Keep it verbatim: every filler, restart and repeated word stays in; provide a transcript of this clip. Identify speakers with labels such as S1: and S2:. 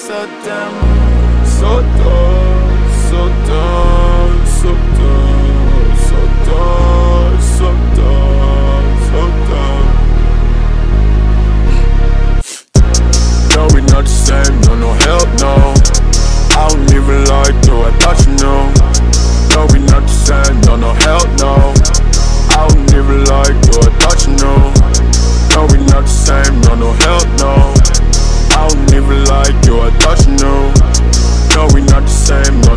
S1: so dumb, so dumb, so dumb, so dumb, so dumb, so dumb, so dumb. No, we not the same, no, no help, no. I don't even like you, I thought you knew. No, we not the same, no, no help, no. I don't even like you, I thought you knew. No, we not the same, no, no help, no. I don't even like you, I thought you knew. No, we not the same, no.